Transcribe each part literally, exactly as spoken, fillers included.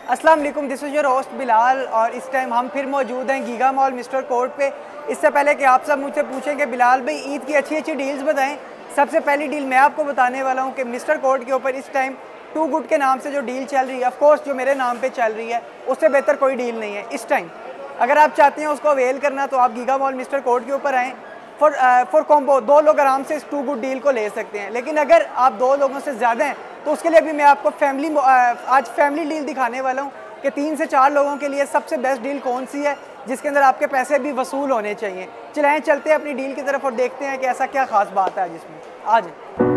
अस्सलाम वालेकुम, this is your host Bilal और इस टाइम हम फिर मौजूद हैं गीगा मॉल मिस्टर कोर्ट पे। इससे पहले कि आप सब मुझसे पूछेंगे बिलाल भाई ईद की अच्छी अच्छी डील्स बताएं, सबसे पहली डील मैं आपको बताने वाला हूं कि मिस्टर कोर्ट के ऊपर इस टाइम टू गुड के नाम से जो डील चल रही है, ऑफ कोर्स जो मेरे नाम पे चल रही है उससे बेहतर कोई डील नहीं है इस टाइम। अगर आप चाहते हैं उसको अवेल करना तो आप गीगा मॉल मिस्टर कोर्ट के ऊपर आएँ। फॉर फॉर कॉम्बो दो लोग आराम से इस टू गुड डील को ले सकते हैं, लेकिन अगर आप दो लोगों से ज़्यादा हैं तो उसके लिए भी मैं आपको फैमिली आज फैमिली डील दिखाने वाला हूँ कि तीन से चार लोगों के लिए सबसे बेस्ट डील कौन सी है जिसके अंदर आपके पैसे भी वसूल होने चाहिए। चलाएं चलते हैं अपनी डील की तरफ और देखते हैं कि ऐसा क्या खास बात है जिसमें आज।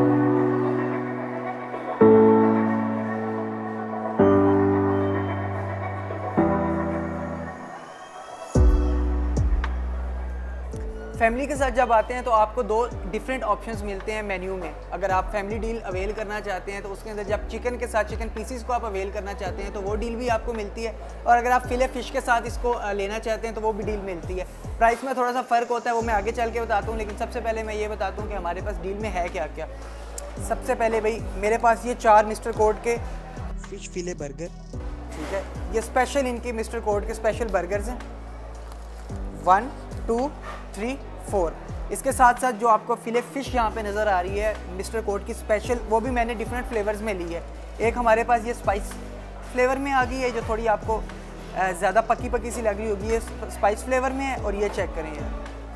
फैमिली के साथ जब आते हैं तो आपको दो डिफरेंट ऑप्शंस मिलते हैं मेन्यू में। अगर आप फैमिली डील अवेल करना चाहते हैं तो उसके अंदर जब चिकन के साथ चिकन पीसीस को आप अवेल करना चाहते हैं तो वो डील भी आपको मिलती है, और अगर आप फिले फिश के साथ इसको लेना चाहते हैं तो वो भी डील मिलती है। प्राइस में थोड़ा सा फ़र्क होता है, वो मैं आगे चल के बताता हूँ, लेकिन सबसे पहले मैं ये बताता हूँ कि हमारे पास डील में है क्या क्या। सबसे पहले भाई मेरे पास ये चार मिस्टर कोर्ट के फिश फिले बर्गर, ठीक है, ये स्पेशल इनके मिस्टर कोर्ट के स्पेशल बर्गर्स हैं, वन टू थ्री फोर। इसके साथ साथ जो आपको फिले फिश यहाँ पे नज़र आ रही है मिस्टर कोर्ट की स्पेशल, वो भी मैंने डिफरेंट फ्लेवर्स में ली है। एक हमारे पास ये स्पाइस फ्लेवर में आ गई है जो थोड़ी आपको ज़्यादा पकी पकी सी लग रही होगी, ये स्पाइस फ्लेवर में है। और ये चेक करें ये,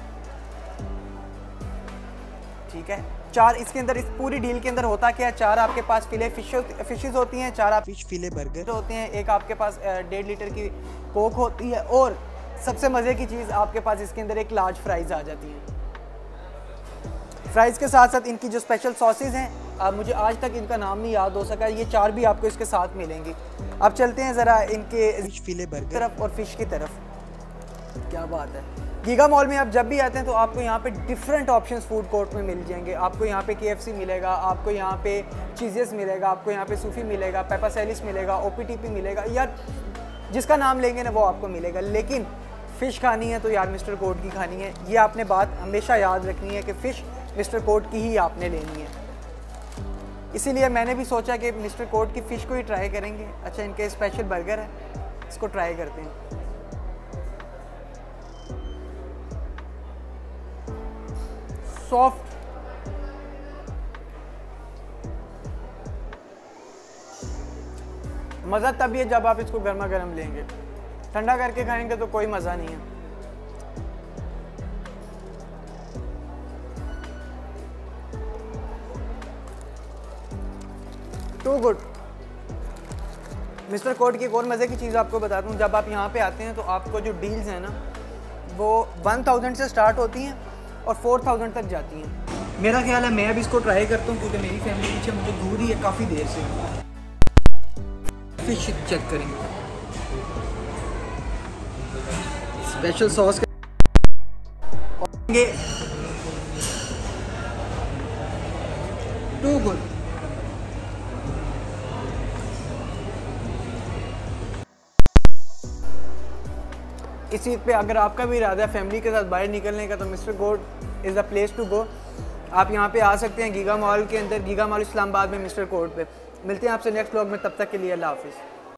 ठीक है, चार इसके अंदर इस पूरी डील के अंदर होता क्या है, चार आपके पास फिले फिश फिशेस होती हैं, चार आप फिश फिले बर्गर होते हैं, एक आपके पास डेढ़ लीटर की कोक होती है, और सबसे मज़े की चीज़ आपके पास इसके अंदर एक लार्ज फ्राइज़ आ जाती हैं। फ्राइज़ के साथ साथ इनकी जो स्पेशल सॉसेज हैं, अब मुझे आज तक इनका नाम नहीं याद हो सका, ये चार भी आपको इसके साथ मिलेंगी। अब चलते हैं ज़रा इनके फिश फिले बर्गर तरफ और फिश की तरफ। क्या बात है, गीगा मॉल में आप जब भी आते हैं तो आपको यहाँ पे डिफरेंट ऑप्शंस फूड कोर्ट में मिल जाएंगे। आपको यहाँ पे केएफसी मिलेगा, आपको यहाँ पे चीज़ेस मिलेगा, आपको यहाँ पे सूफी मिलेगा, पेपा सैलिस मिलेगा, ओपीटीपी मिलेगा, या जिसका नाम लेंगे ना वो आपको मिलेगा। लेकिन फ़िश खानी है तो यार मिस्टर कोर्ट की खानी है, ये आपने बात हमेशा याद रखनी है कि फ़िश मिस्टर कोर्ट की ही आपने लेनी है। इसीलिए मैंने भी सोचा कि मिस्टर कोर्ट की फ़िश को ही ट्राई करेंगे। अच्छा, इनके स्पेशल बर्गर है, इसको ट्राई करते हैं। सॉफ्ट, मज़ा तब ये जब आप इसको गर्मा गर्म लेंगे, ठंडा करके खाएंगे तो कोई मज़ा नहीं है। To good. मिस्टर कोर्ट की एक और मज़े की चीज़ आपको बताता हूँ, जब आप यहाँ पे आते हैं तो आपको जो डील्स हैं ना वो वन थाउजेंड से स्टार्ट होती हैं और फोर थाउजेंड तक जाती हैं। मेरा ख्याल है मैं अब इसको ट्राई करता हूँ क्योंकि मेरी फैमिली पीछे मुझे दूर ही है काफ़ी देर से। फिश चेक करेंगे, स्पेशल सॉस के टू गुड। इस ईद पे अगर आपका भी इरादा है फैमिली के साथ बाहर निकलने का तो Mister Cod is the place to go. आप यहाँ पे आ सकते हैं गीगा मॉल के अंदर, गीगा मॉल इस्लामाबाद में मिस्टर कोर्ट पे। मिलते हैं आपसे नेक्स्ट व्लॉग में, तब तक के लिए अल्लाह हाफिज़।